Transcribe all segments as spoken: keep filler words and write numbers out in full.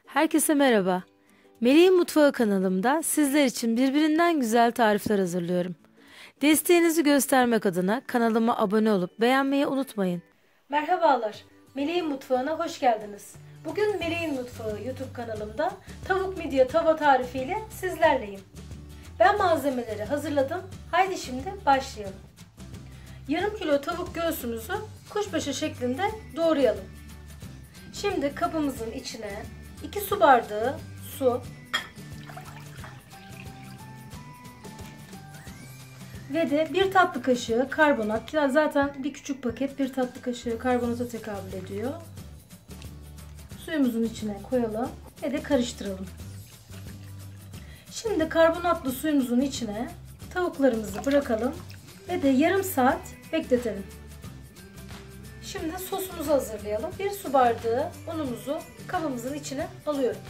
Herkese merhaba. Melih'in Mutfağı kanalımda sizler için birbirinden güzel tarifler hazırlıyorum. Desteğinizi göstermek adına kanalıma abone olup beğenmeyi unutmayın. Merhabalar. Melih'in Mutfağı'na hoş geldiniz. Bugün Melih'in Mutfağı YouTube kanalımda tavuk midye tava tarifiyle sizlerleyim. Ben malzemeleri hazırladım. Haydi şimdi başlayalım. Yarım kilo tavuk göğsümüzü kuşbaşı şeklinde doğrayalım. Şimdi kabımızın içine iki su bardağı su ve de bir tatlı kaşığı karbonat. Zaten bir küçük paket bir tatlı kaşığı karbonata tekabül ediyor. Suyumuzun içine koyalım ve de karıştıralım. Şimdi karbonatlı suyumuzun içine tavuklarımızı bırakalım ve de yarım saat bekletelim. Şimdi sosumuzu hazırlayalım. Bir su bardağı unumuzu kabımızın içine alıyorum.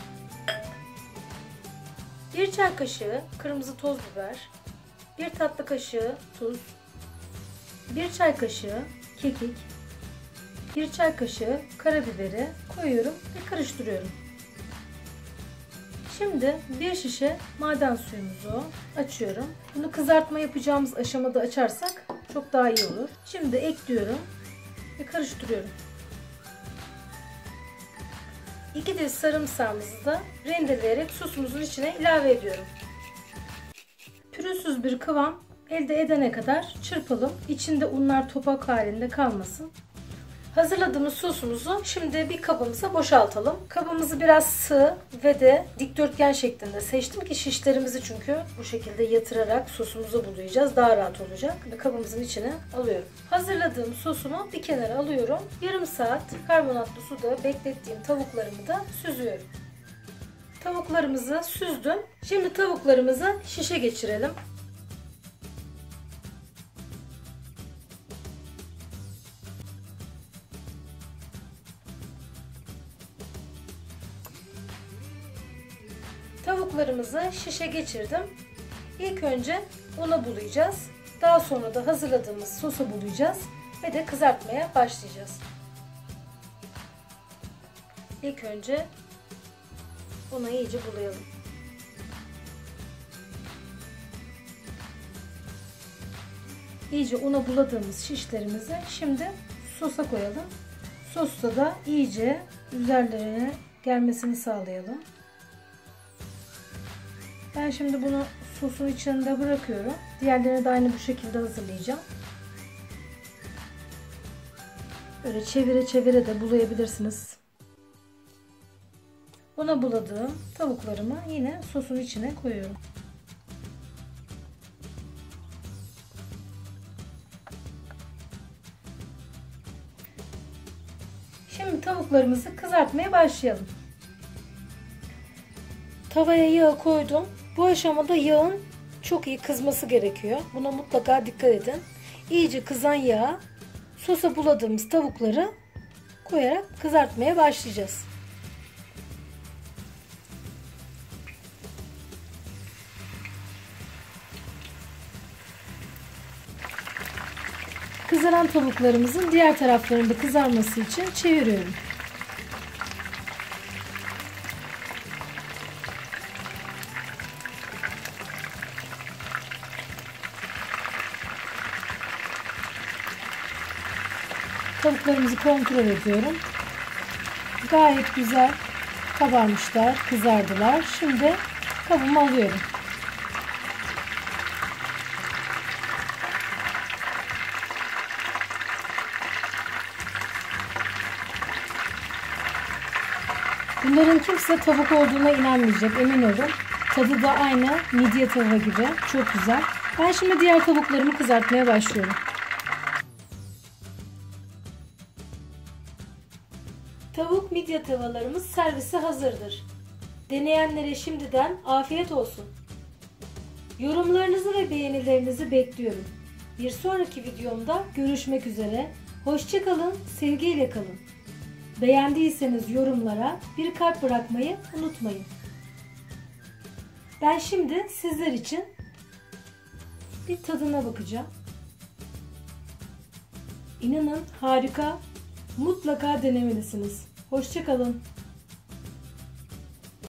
Bir çay kaşığı kırmızı toz biber, bir tatlı kaşığı tuz, bir çay kaşığı kekik, bir çay kaşığı karabiberi koyuyorum ve karıştırıyorum. Şimdi bir şişe maden suyumuzu açıyorum. Bunu kızartma yapacağımız aşamada açarsak çok daha iyi olur. Şimdi ekliyorum ve karıştırıyorum. iki diş sarımsağımızı da rendeleyerek sosumuzun içine ilave ediyorum. Pürüzsüz bir kıvam elde edene kadar çırpalım. İçinde unlar topak halinde kalmasın. Hazırladığımız sosumuzu şimdi bir kabımıza boşaltalım. Kabımızı biraz sığ ve de dikdörtgen şeklinde seçtim ki şişlerimizi çünkü bu şekilde yatırarak sosumuzu bulayacağız. Daha rahat olacak. Ve kabımızın içine alıyorum. Hazırladığım sosumu bir kenara alıyorum. Yarım saat karbonatlı suda beklettiğim tavuklarımı da süzüyorum. Tavuklarımızı süzdüm. Şimdi tavuklarımızı şişe geçirelim. Tavuklarımızı şişe geçirdim. İlk önce una bulayacağız. Daha sonra da hazırladığımız sosu bulayacağız ve de kızartmaya başlayacağız. İlk önce unu iyice bulayalım. İyice una buladığımız şişlerimizi şimdi sosa koyalım. Sosta da iyice üzerlerine gelmesini sağlayalım. Ben şimdi bunu sosun içinde bırakıyorum. Diğerlerini de aynı bu şekilde hazırlayacağım. Böyle çevire çevire de bulayabilirsiniz. Buna buladığım tavuklarımı yine sosun içine koyuyorum. Şimdi tavuklarımızı kızartmaya başlayalım. Tavaya yağ koydum. Bu aşamada yağın çok iyi kızması gerekiyor. Buna mutlaka dikkat edin. İyice kızan yağa sosa buladığımız tavukları koyarak kızartmaya başlayacağız. Kızaran tavuklarımızın diğer taraflarında kızarması için çeviriyorum. Tavuklarımızı kontrol ediyorum. Gayet güzel kabarmışlar, kızardılar. Şimdi kabıma alıyorum. Bunların kimse tavuk olduğuna inanmayacak, emin olun. Tadı da aynı midye tava gibi. Çok güzel. Ben şimdi diğer tavuklarımı kızartmaya başlıyorum. Tavuk midye tavalarımız servise hazırdır. Deneyenlere şimdiden afiyet olsun. Yorumlarınızı ve beğenilerinizi bekliyorum. Bir sonraki videomda görüşmek üzere. Hoşça kalın, sevgiyle kalın. Beğendiyseniz yorumlara bir kalp bırakmayı unutmayın. Ben şimdi sizler için bir tadına bakacağım. İnanın harika. Mutlaka denemelisiniz. Hoşça kalın.